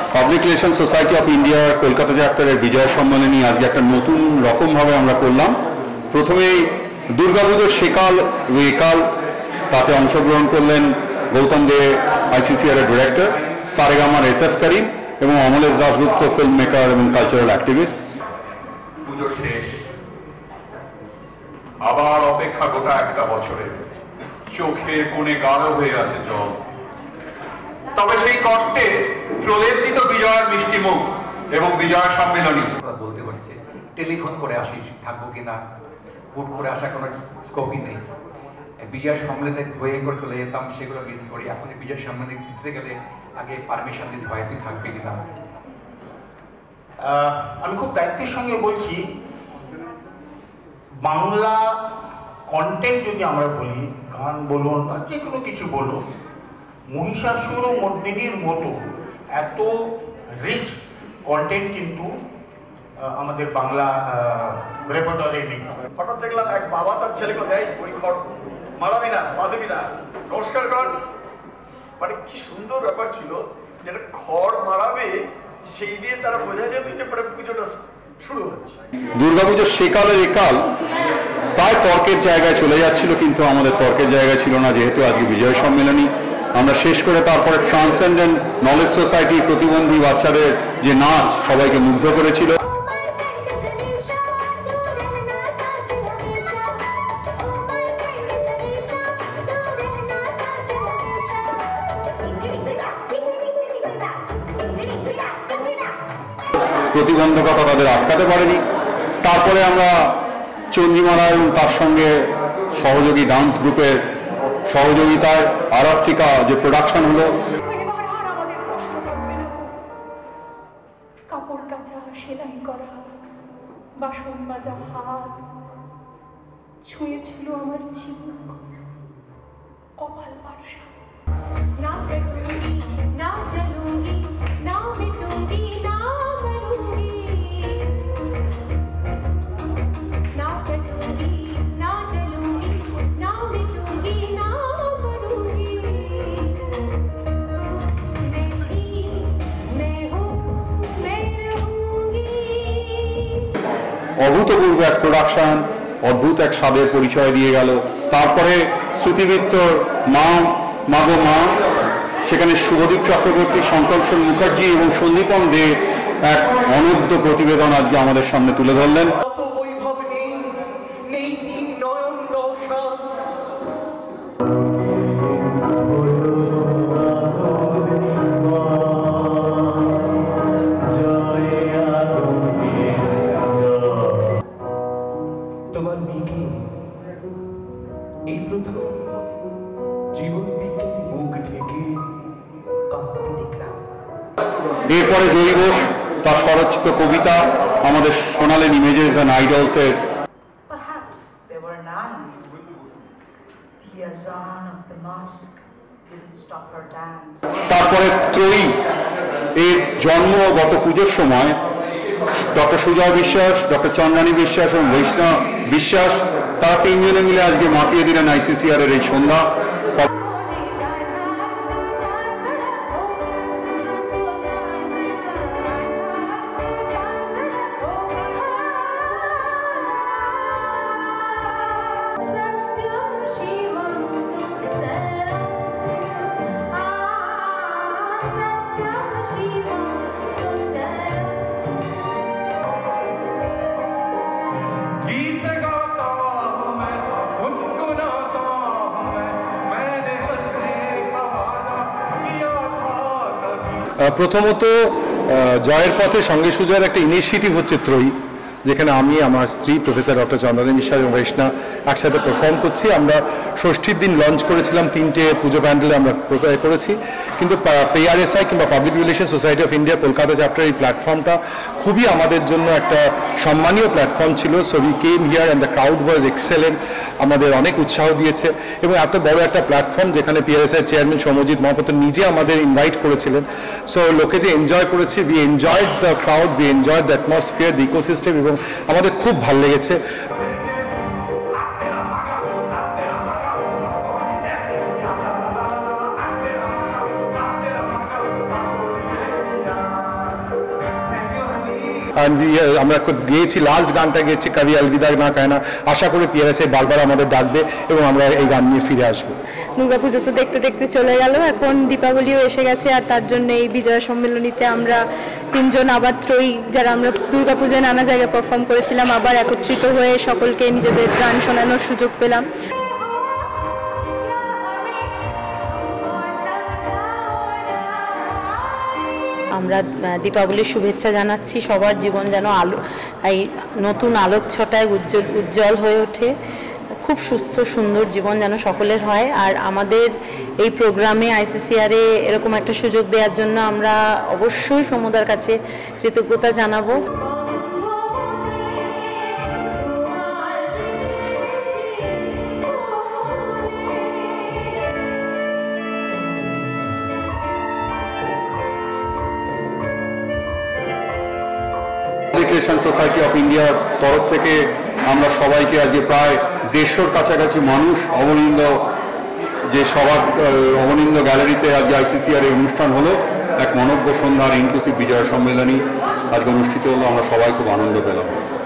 Public relation society of ইন্ডিয়ার কলকাতা চ্যাপ্টারের বিজয় সম্মেলনী আজকে একটা নতুন রকমভাবে আমরা করলাম। প্রথমেই দুর্গাপুজোর সেকাল এবং একাল, তাতে অংশগ্রহণ করলেন গৌতম দে আইসিসিআর এর ডিরেক্টর, সারেগামার SF করিম এবং অমলেশ দাশগুপ্ত ফিল্ম মেকার এবং কালচারাল অ্যাক্টিভিস্ট। পুজো শেষ, আবার অপেক্ষা গোটা একটা বছরে, চোখের কোণে গাঢ় হয়ে আসে জল। তবে সেই কষ্টে প্রলেপিত বিজয়ের মিষ্টি মুখ এবং বিজয় সম্মেলনী বলতে হচ্ছে টেলিফোন করে আসিস, থাকবো কিনা, হুট করে আসা কোনো স্কোপই নেই। বিজয় সম্মেলনে হয়ে করে চলে যেতাম, সেগুলো মিস করি। এখন বিজয় সম্মেলনে দিতে গেলে আগে পারমিশন দিতে হয়, তুই থাকবে কিনা। আমি খুব দায়িত্বের সঙ্গে বলছি, বাংলা কন্টেন্ট যদি আমরা বলি, গান বলুন বা যে কোনো কিছু বলুন, মহিষাসুর ও মর্দিনীর মতো এত রিচ কন্টেন্ট কিন্তু আমাদের বাংলা রেপার্টরি নেই। হঠাৎ দেখলাম এক বাবা তার ছেলেকে দেয় ওই খড় মারাবি না, পা দিবি না, নমস্কার কর। মানে কি সুন্দর ব্যাপার ছিল, যেটা খড় মারাবে সেই দিয়ে তারা বোঝা যেত যে পরে পুজোটা শুরু হচ্ছে। দুর্গাপুজোর সেকালের একাল প্রায় তর্কের জায়গায় চলে যাচ্ছিল, কিন্তু আমাদের তর্কের জায়গায় ছিল না, যেহেতু আজকে বিজয় সম্মেলনী। আমরা শেষ করে তারপরে ট্রান্সেন্ডেন্ট নলেজ সোসাইটি প্রতিবন্ধী বাচ্চাদের যে নাচ সবাইকে মুগ্ধ করেছিল। প্রতিবন্ধকতা তাদের আটকাতে পারেনি। তারপরে আমরা চন্দ্রিমালা এবং তার সঙ্গে সহযোগী ডান্স গ্রুপের সহযোগিতায় আরাত্রিকা যে প্রোডাকশন হলো। কাপড় কাচা, সেলাই করা, বাসন মাজা হাত ছুঁয়েছিল আমার চিবুক, কপাল পারসা। না কটুঙ্গি, না চলুঙ্গি, না মিটুঙ্গি, না মরুঙ্গি, না কটুঙ্গি, না চলুঙ্গি, না মিটুঙ্গি, না মরুঙ্গি, मैं हूँ, मैं रहूंगी। অভূতপূর্ব এক প্রোডাকশন, অদ্ভুত এক স্বাদের পরিচয় দিয়ে গেল। তারপরে শ্রুতিবিত্তর মা মাগো মা, সেখানে শুভদীপ চক্রবর্তী, শঙ্করসন মুখার্জি এবং সন্দীপন দে এক অনূদ্য প্রতিবেদন আজকে আমাদের সামনে তুলে ধরলেন। তোমার মেয়েকে এই প্রথম জীবন বিজ্ঞানী মুখ ঢেকে কাঁদতে দেখলাম। এরপরে জয়ী ঘোষ তার স্বরচিত কবিতা আমাদের শোনালেন ইমেজেস অ্যান্ড আইডলস এর। Perhaps there were none. The azan of the mosque didn't stop her dance. তারপরে ত্রয়ী এর জন্ম গত পুজোর সময় ডক্টর সুজয় বিশ্বাস, ডক্টর চন্দ্রানী বিশ্বাস এবং বৈষ্ণব বিশ্বাস, তারা তিনজনে মিলে আজকে মাতিয়ে দিলেন ICCR এর এই সন্ধ্যা। প্রথমত জয়ের পথে সঙ্গে সুজয়ের একটা ইনিশিয়েটিভ হচ্ছে ত্রয়ী, যেখানে আমি, আমার স্ত্রী প্রফেসর ডক্টর চন্দ্রানী বিশ্বাস এবং বৈষ্ণা একসাথে পারফর্ম করছি। আমরা ষষ্ঠীর দিন লঞ্চ করেছিলাম, 3টে পুজো প্যান্ডেলে আমরা প্রিপেয়ার করেছি, কিন্তু PRSI কিংবা public relation society of India Kolkata chapter এই প্ল্যাটফর্মটা খুবই আমাদের জন্য একটা সম্মানীয় প্ল্যাটফর্ম ছিল। So we came here and the crowd was excellent, আমাদের অনেক উৎসাহ দিয়েছে। এবং এত বড় একটা প্ল্যাটফর্ম যেখানে PRSI চেয়ারম্যান সৌম্যজিৎ মহাপাত্র নিজে আমাদের ইনভাইট করেছিলেন। সো লোকে যে এনজয় করেছি, we enjoyed the crowd, we enjoyed the atmosphere, the ecosystem, এবং আমাদের খুব ভালো লেগেছে। আমরা গিয়েছি, লাস্ট গানটা গেয়েছি কবি अलविदा না कहना। আশা করি পিয়ারএসএ বারবার আমাদের ডাকবে এবং আমরা এই গান নিয়ে ফিরে আসবো। দুর্গাপুজো তো দেখতে দেখতে চলে গেল, এখন দীপাবলিও এসে গেছে, আর তার জন্য এই বিজয়া সম্মেলনীতে আমরা তিনজন আবার ত্রয়ী যারা আমরা দুর্গাপুজোয় নানা জায়গায় পারফর্ম করেছিলাম আবার একত্রিত হয়ে সকলকে নিজেদের গান শোনানোর সুযোগ পেলাম। আমরা দীপাবলির শুভেচ্ছা জানাচ্ছি, সবার জীবন যেন আলো এই নতুন আলোক ছটায় উজ্জ্বল হয়ে ওঠে, খুব সুস্থ সুন্দর জীবন যেন সকলের হয়। আর আমাদের এই প্রোগ্রামে আইসিসিআরে এরকম একটা সুযোগ দেওয়ার জন্য আমরা অবশ্যই সমুদার কাছে কৃতজ্ঞতা জানাবো। এডুকেশন সোসাইটি অফ ইন্ডিয়ার তরফ থেকে আমরা সবাইকে আজকে প্রায় 150 কাছাকাছি মানুষ অবনিন্দ যে সবার অবনিন্দ গ্যালারিতে আজকে আইসিসিআর এই অনুষ্ঠান হলো, এক মনজ্ঞ সন্ধ্যার ইনক্লুসিভ বিজয় সম্মেলনী আজকে অনুষ্ঠিত হলো। আমরা সবাই খুব আনন্দ পেলাম।